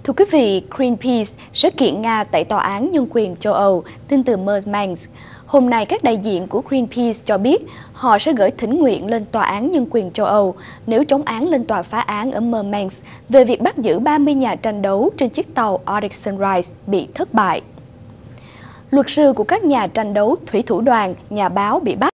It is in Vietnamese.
Thưa quý vị, Greenpeace sẽ kiện Nga tại Tòa án Nhân quyền châu Âu, tin từ Murmansk. Hôm nay, các đại diện của Greenpeace cho biết họ sẽ gửi thỉnh nguyện lên Tòa án Nhân quyền châu Âu nếu chống án lên tòa phá án ở Murmansk về việc bắt giữ 30 nhà tranh đấu trên chiếc tàu Arctic Sunrise bị thất bại. Luật sư của các nhà tranh đấu thủy thủ đoàn, nhà báo bị bắt